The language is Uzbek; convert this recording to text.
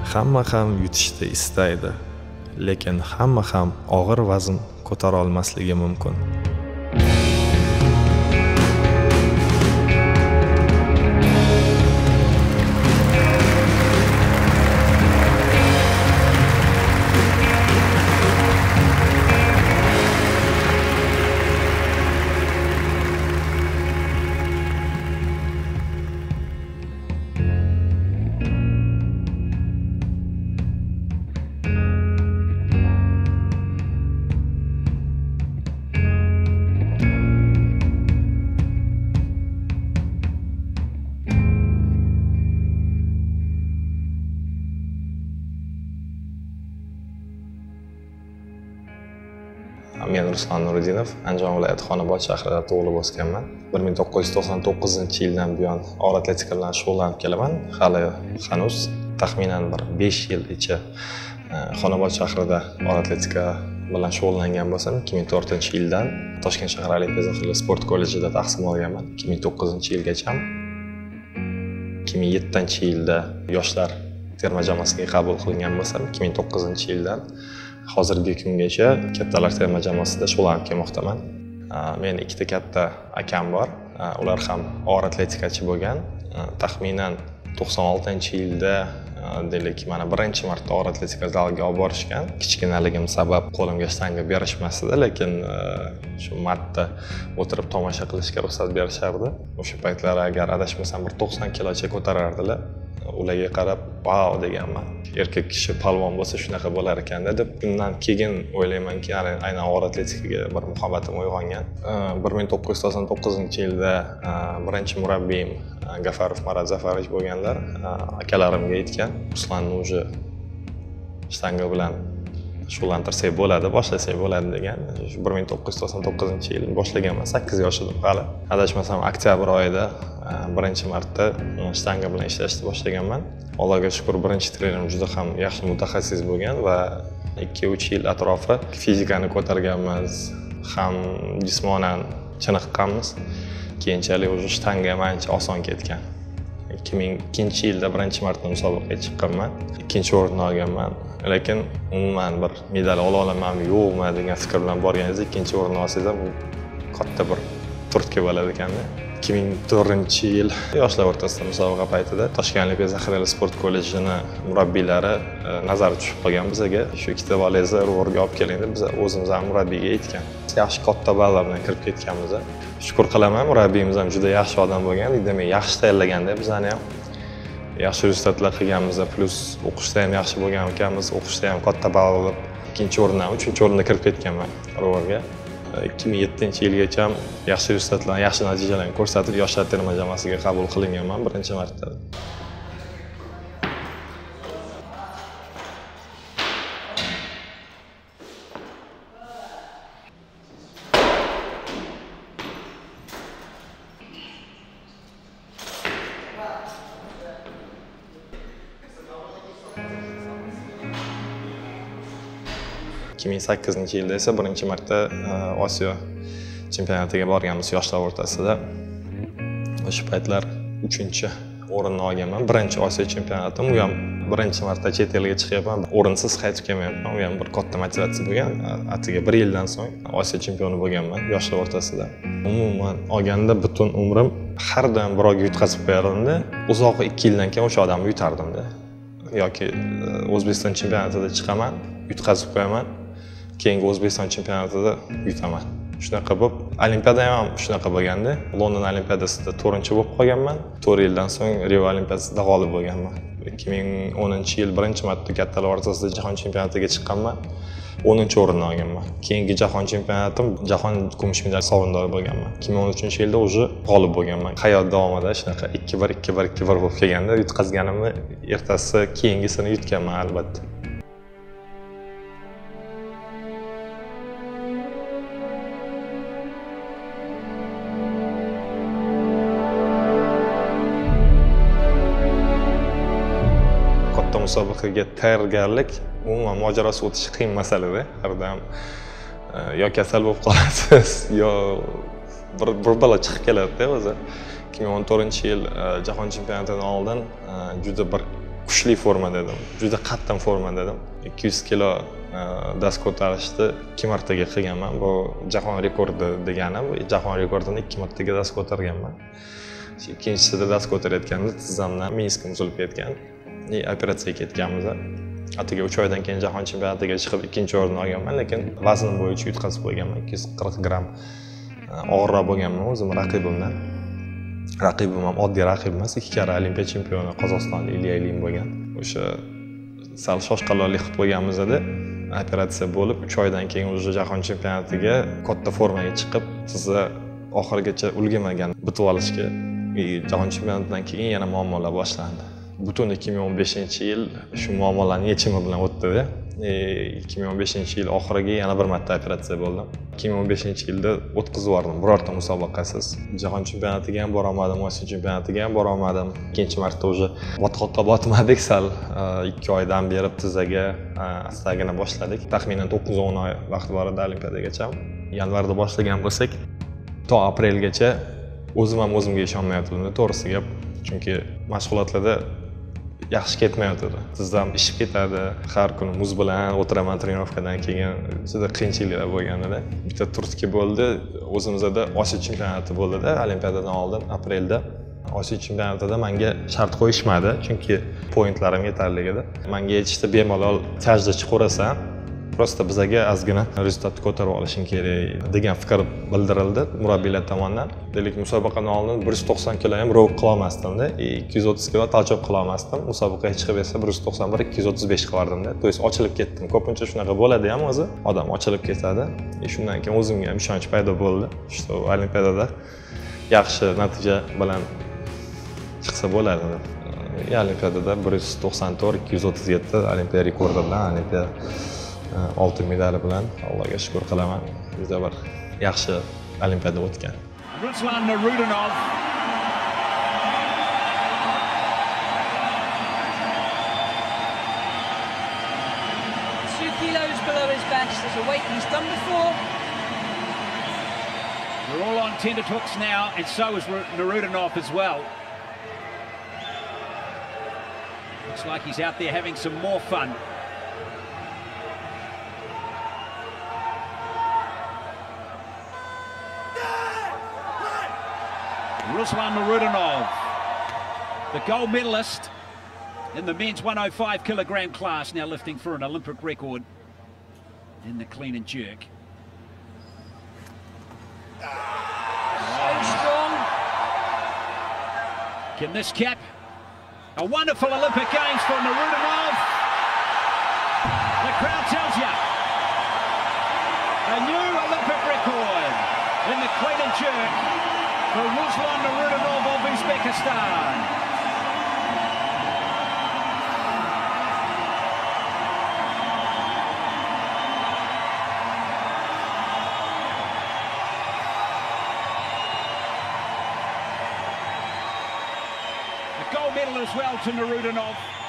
hamma ham yutishni istaydi, lekin hamma ham og'ir vazn ko'tara olmasligi mumkin. Men Ruslan Nuriddinov, Andijon viloyati Xonobod shahrida tug'ilib o'sganman. 1999-yildan buyon og'ir atletika bilan shug'ullanib kelaman. Hali hanuz taxminan bir 5 yil ichi Xonobod shahrida og'ir atletika bilan shug'ullangan bo'lsam, 2004-yildan Toshkent shahar Olimpiya zaxirali sport kollejida tahsil olganman. 2009-yilgacha 2007-yilda yoshlar terma jamoasiga qabul qilingan bo'lsam, 2009-yildan hozirgi kungacha kattalar terma jamoasida shug'ullanib kelmoqdaman. Men ikkita katta akam bor. Ular ham og'ir atletikachi bo'lgan. Taxminan 96-yilda deylik, mana birinchi marta og'ir atletika zaliga olib borishgan. Kichkinaligim sabab qo'limga shtanga berishmasdi, lekin shu martda o'tirib tomosha qilishga ruxsat berishardi. O'sha paytlar agar adashmasam bir 90 kilocha ko'tarardilar. Ularga qarab, "Vau" deganman. Erkak kishi palvon bo'lsa shunaqa bo'lar ekan-da deb. Bundan keyin o'ylaymanki, aynan og'ir atletikaga bir muhabbatim uyg'ongan. 1999-yilda birinchi murabbiyim Gafarov Marat Zafarovich bo'lganlar. Akalarimga aytgan, "Ruslanni уже shtanga bilan shug'ullantirsak bo'ladi, boshlasak bo'ladi" degan. 1999-yil boshlaganman, 8 yosh edim hali. Adashmasam oktyabr oyida birinchi marta shtanga bilan ishlashni boshlaganman. Allohga shukr, birinchi trenerim juda ham yaxshi mutaxassis bo'lgan va 2-3 yil atrofi fizikani ko'targanmiz, ham jismonan chiniqqanmiz. Keyinchalik o'sha shtanga ancha oson ketgan. 2002-yilda birinchi marta musobaqaga chiqqanman. Ikkinchi o'rinni olganman. Lekin umuman bir medal ola olamanmi, yo'qmi degan fikr bilan borganingizda ikkinchi o'rinni olsangiz bu katta bir turtki bo'ladi ekanda. 2004-yil yoshlar o'rtasida musobaqa paytida Toshkent Olimpiya zaxirali sport kollejini murabbiylari nazari tushib qolgan bizga. Shu ikkita bolangizni ro'rga olib keling deb biz o'zimiz ham murabbiyga aytgan. Yaxshi katta ballar bilan kirib ketganmiz. Shukur qilaman, murabbiyimiz ham juda yaxshi odam bo'lgan. Demak, yaxshi tayyorlaganda bizani ham yaxshi rezultatlar qilganmiz, plus o'qishda ham yaxshi bo'lgan ekanmiz. O'qishda ham katta ball olib, ikkinchi o'rindan 3-chi o'ringa kirib ketganman ro'rga. 2007-yilgacha yaxshi rezultatlar, yaxshi natijalarni ko'rsatib, yoshlar terma jamoasiga qabul qilinganman birinchi marta. Kim 2008-yilda esa birinchi marta Osiyo chempionatiga borganmiz yoshlar o'rtasida. O'sha paytlar 3-o'rinni olganman. Birinchi Osiyo chempionatim, u ham birinchi marta chet elga chiqyapman. O'rinsiz qaytib kelmayapman. U ham bir katta motivatsiya bo'lgan. Atiga 1 yildan so'ng Osiyo chempioni bo'lganman yoshlar o'rtasida. Umuman olganda butun umrim har doim birovga yutqazib qo'yardim-da. Uzoqi 2 yildan keyin o'sha odamni yutardim-da. Yoki O'zbekiston chempionatida chiqaman, yutqazib qo'yaman. Keyingi O'zbekiston chempionatida yutaman. Shunaqa bo'lib, Olimpiada ham shunaqa bo'lganda, London Olimpiadasida 4-chi bo'lib qolganman. 4 yildan so'ng Rio Olimpiadasida g'olib bo'lganman. 2010-yil birinchi marta kattalar o'rtasida jahon chempionatiga chiqqanman. 10-o'rinni olganman. Keyingi jahon chempionatim jahon kumush medal sovrindori bo'lganman. 2013-yilda o'zi g'olib bo'lganman. Hayot davomida shunaqa 2-1 bo'lib kelganda yutqazganimni ertasi keyingisini yutganman albatta. Musobaqaga tayyorgarlik umuman mojarosi o'tishi qiyin masala-da. Har doim yo kasal bo'lib qolasiz, yo bir balo chiqib keladi-da o'zi. 2014-yil jahon chempionatidan oldin juda bir kuchli forma dedim, juda qattiq forma dedim. 200 kilo dast ko'tarishni 2 martaga qilganman. Bu jahon rekordi degani, bu jahon rekordini 2 martaga dast ko'targanman. Ikkinchisida dast ko'tarayotganda tizzamdan meniskam uzilib ketgan. Operatsiyaga ketganmiz. Atigi 3 oydan keyin jahon chempionatiga chiqib ikkinchi o'rinni olganman, lekin vaznim bo'yicha yutqazib qo'yganman. 240 gramm og'irroq bo'lganman o'zim raqibimdan. Raqibim ham oddiy raqib emas, 2 karra Olimpiya chempioni qozog'istonlik Ilya Ilin bo'lgan. O'sha sal shoshqaloqlik qilib qo'yganmiz-da. Operatsiya bo'lib 3 oydan keyin o'sha jahon chempionatiga katta formaga chiqib, sizni oxirigacha ulgurmagan bitib olishga, jahon chempionatidan keyin yana muammolar boshlandi. Butun 2015-yil shu muammolarning yechimi bilan o'tdi-da. 2015-yil oxiriga yana bir marta operatsiya bo'ldim. 2015-yilda o'tkazib yubordim birorta musobaqasiz. Jahon chempionatiga ham bora olmadim, Osiyo chempionatiga ham bora olmadim. Ikkinchi marta o'sha botqoqqa botmadik, sal 2 oydan beri tizzaga astagina boshladik. Taxminan 9-10 oy vaqt bor edi Olimpiadagacha. Yanvarda boshlagan bo'lsak, to aprelgacha o'zim ham o'zimga ishonmayotgandim, to'g'risi gap. Chunki mashg'ulotlarda yaxshi ketmayotdi. Tizzam ishib ketadi. Har kuni muz bilan o'tiraman trenirovkadan keyin. Juda qiyinchiliklar bo'lganida. Bitta turtki bo'ldi. O'zimizda Osiyo chempionati bo'ldi-da, Olimpiadadan oldin aprelda. Osiyo chempionatida menga shart qo'yishmadi, chunki pointlarim yetarli edi. Menga aytishdi, bemalol tajda chiqaversan, prosta bizaga ozgina rezultatni ko'tarib olishing kerak degan fikr bildirildi murabbiylar tomonidan. Demak, musobaqadan oldin 190 kilo ham row qila olmasdim-da, 230 kilo talchoq qila olmasdim. Musobaqaga chiqib esa 191 235 qilardim-da. To есть ochilib ketdim. Ko'pincha shunaqa bo'ladi ham o'zi. Odam ochilib ketadi. Shundan keyin o'zimga ham ishonch paydo bo'ldi. Shu Olimpiadada yaxshi natija bilan chiqsa bo'ladi. Olimpiadada 194 237 Olimpiya rekordi bilan Olimpiya oltin medali bilan Allohga shukr qilaman. Juda bir yaxshi Olimpiada o'tgan. Ruslan Narudinov. 2 kilos below his best. There's a weight he's done before. They're all on tenterhooks now, and so is Narudinov as well. Looks like he's out there having some more fun. Ruslan Narudinov, the gold medalist in the men's 105 kilogram class, now lifting for an Olympic record in the clean and jerk. So strong. Can this cap a wonderful Olympic Games for Narudinov? The crowd tells you a new Olympic record in the clean and jerk for Ruslan Narudinov of Uzbekistan. A gold medal as well to Narudinov.